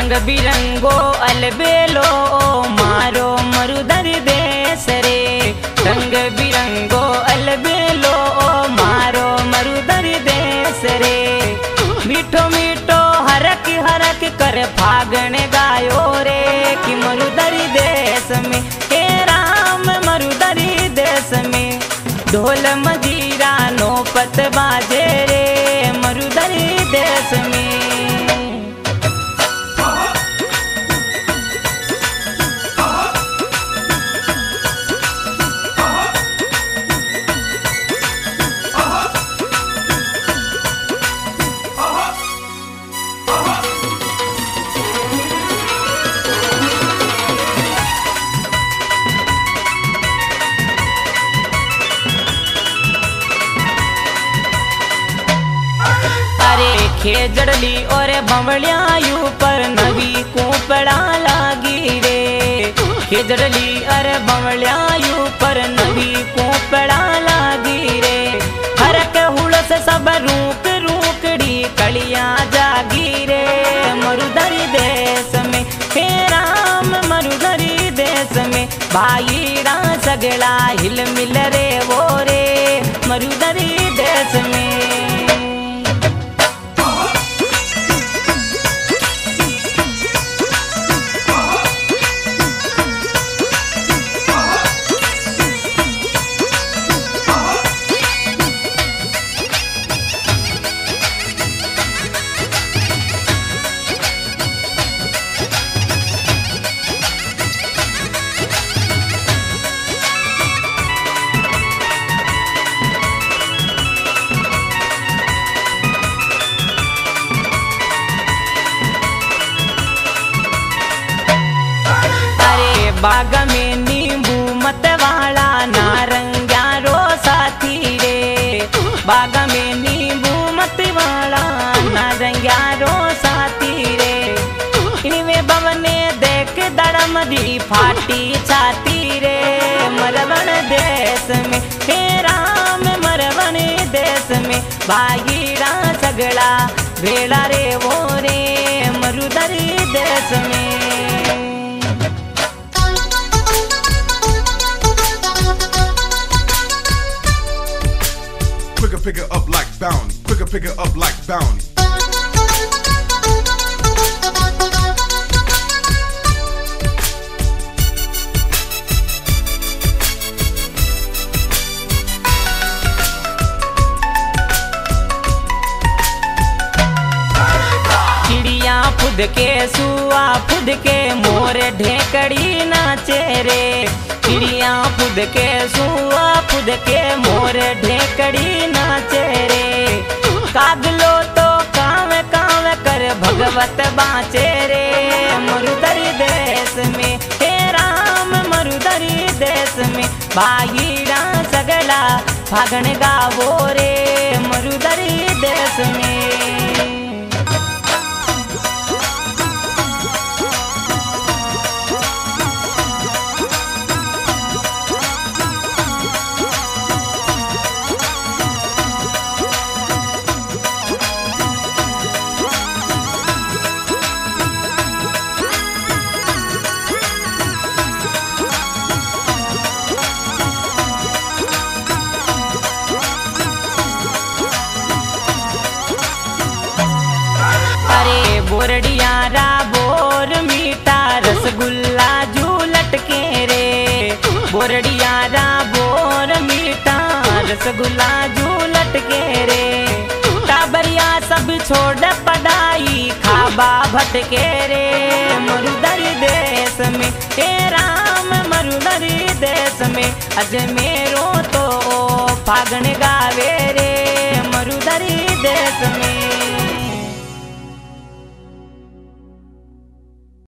रंग बिरंगो अलबेलो मारो मरुदरी देश रे। रंग बिरंगो अलबेलो मारो मरुदरी देश रे। मीठो मीठो हरक हरक कर फागण गायो रे कि मरुदरी देश में हे राम मरुदरी देश में। ढोल मजीरा नौपत बाजे रे मरुदरी देश में। खेजड़ली और बवलियायू पर नवी कुपड़ा लागी रे। खेजड़ली और बवलियायू पर नवी कुपड़ा लागी रे। हरक हुड़स सब रूक रूकड़ी कलियां जागी रे मरुदरी देश में हे राम मरुदरी देश में। भाई रा सगला हिल मिल रे वो रे मरुदरी देश में। बाग में नींबू मत वाला नारंगा रो साथी रे। बाग में नींबू मत वाला नारंगा रो साथी रे। इनमें बवने देख दड़म दी फाटी छाती रे मरवन देश में हे राम मरवन देश में। भागीरा सगड़ा भेड़ा रे वो रे मरुदरी देश में। Pick it up like bound. Quicker, pick it up like bound. चिड़िया खुद के सुआ खुद के मोर ढेकड़ी नाचे रे। चिड़िया खुद के सुआ खुद के मोर ढेकड़ी नाचे रे। कागलो तो काव काव कर भगवत बाँचे रे मरुदरी देश में हे राम मरुदरी देश में। भागीरा सगला फागण गावो रे मरुदरी देश में। बोरडिया रा बोर मीठा रसगुल्ला झूलट के रे। बोरडिया रा बोर मीठा रसगुल्ला झूलट के रे। टाबरिया सब छोड़ पढ़ाई खाबा भटके रे मरुदरी देश में हे राम मरुदरी देश में। अजमेरो तो फागण गावे रे मरुदरी देश में।